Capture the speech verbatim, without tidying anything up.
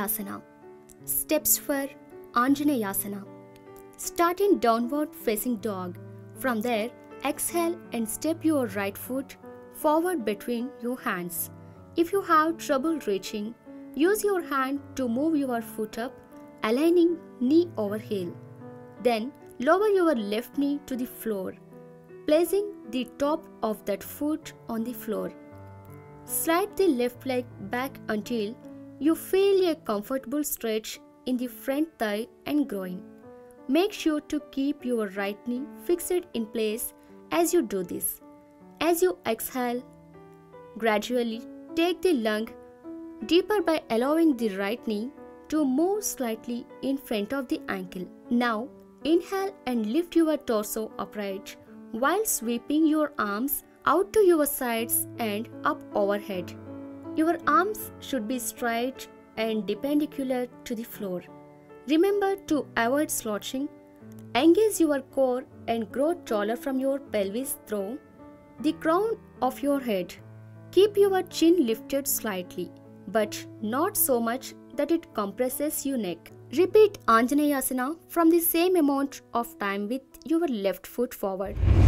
Anjaneyasana. Steps for Anjaneyasana. Start in downward facing dog. From there, exhale and step your right foot forward between your hands. If you have trouble reaching, use your hand to move your foot up, aligning knee over heel. Then lower your left knee to the floor, placing the top of that foot on the floor. Slide the left leg back until you feel a comfortable stretch in the front thigh and groin. Make sure to keep your right knee fixed in place as you do this. As you exhale, gradually take the lung deeper by allowing the right knee to move slightly in front of the ankle. Now, inhale and lift your torso upright while sweeping your arms out to your sides and up overhead. Your arms should be straight and perpendicular to the floor. Remember to avoid slouching. Engage your core and grow taller from your pelvis through the crown of your head. Keep your chin lifted slightly, but not so much that it compresses your neck. Repeat Anjaneyasana from the same amount of time with your left foot forward.